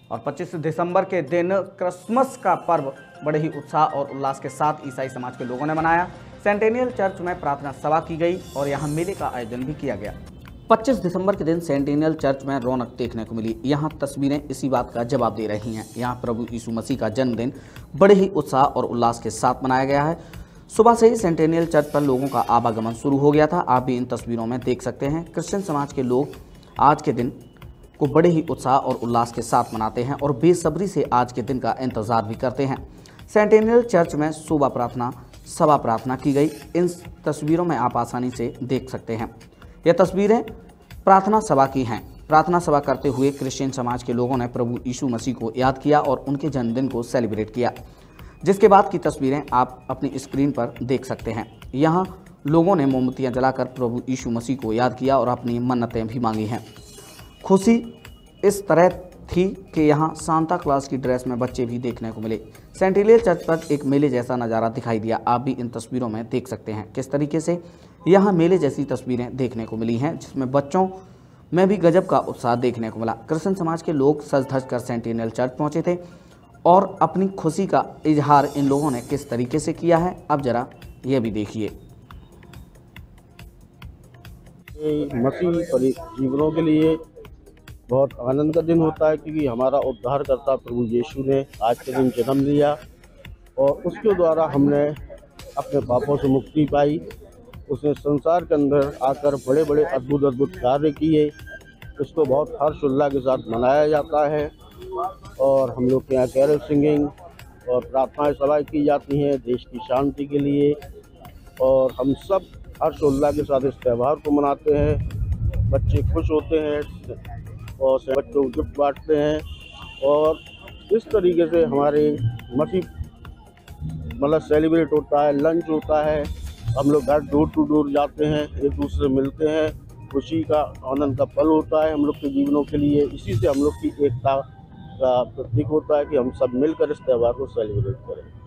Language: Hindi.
और 25 दिसंबर के दिन क्रिसमस का पर्व बड़े ही उत्साह और उल्लास के साथ ईसाई समाज के लोगों ने मनाया। सेंटेनियल चर्च में प्रार्थना सभा की गई और यहाँ मेले का आयोजन भी किया गया। 25 दिसंबर के दिन सेंटेनियल चर्च में रौनक देखने को मिली। यहाँ तस्वीरें इसी बात का जवाब दे रही हैं। यहाँ प्रभु यीशु मसीह का जन्मदिन बड़े ही उत्साह और उल्लास के साथ मनाया गया है। सुबह से ही सेंटेनियल चर्च पर लोगों का आवागमन शुरू हो गया था। आप भी इन तस्वीरों में देख सकते हैं। क्रिश्चियन समाज के लोग आज के दिन को बड़े ही उत्साह और उल्लास के साथ मनाते हैं और बेसब्री से आज के दिन का इंतजार भी करते हैं। सेंटेनियल चर्च में सुबह प्रार्थना सभा प्रार्थना की गई। इन तस्वीरों में आप आसानी से देख सकते हैं। यह तस्वीरें प्रार्थना सभा की हैं। प्रार्थना सभा करते हुए क्रिश्चियन समाज के लोगों ने प्रभु यीशु मसीह को याद किया और उनके जन्मदिन को सेलिब्रेट किया, जिसके बाद की तस्वीरें आप अपनी स्क्रीन पर देख सकते हैं। यहाँ लोगों ने मोमबत्तियाँ जलाकर प्रभु यीशु मसीह को याद किया और अपनी मन्नतें भी मांगी हैं। खुशी इस तरह थी कि यहाँ सांता क्लॉज की ड्रेस में बच्चे भी देखने को मिले। सेंटेनियल चर्च पर एक मेले जैसा नज़ारा दिखाई दिया। आप भी इन तस्वीरों में देख सकते हैं किस तरीके से यहाँ मेले जैसी तस्वीरें देखने को मिली हैं, जिसमें बच्चों में भी गजब का उत्साह देखने को मिला। क्रिश्चियन समाज के लोग सज धज कर सेंटेनियल चर्च पहुँचे थे और अपनी खुशी का इजहार इन लोगों ने किस तरीके से किया है, अब जरा ये भी देखिए। मसीह जीवनों के लिए बहुत आनंद का दिन होता है, क्योंकि हमारा उद्धारकर्ता प्रभु यीशु ने आज के दिन जन्म लिया और उसके द्वारा हमने अपने पापों से मुक्ति पाई। उसने संसार के अंदर आकर बड़े बड़े अद्भुत कार्य किए। इसको बहुत हर्षोल्लास के साथ मनाया जाता है और हम लोग के यहाँ कैरल सिंगिंग और प्रार्थनाएं सभा की जाती हैं देश की शांति के लिए, और हम सब हर्षोल्लास के साथ इस त्यौहार को मनाते हैं। बच्चे खुश होते हैं और बच्चों को गिफ्ट बांटते हैं और इस तरीके से हमारे मसीह मतलब सेलिब्रेट होता है, लंच होता है। हम लोग घर डोर टू डोर जाते हैं, एक दूसरे से मिलते हैं। खुशी का आनंद का पल होता है हम लोग के जीवनों के लिए। इसी से हम लोग की एकता का प्रतीक होता है कि हम सब मिलकर इस त्यौहार को सेलिब्रेट करें।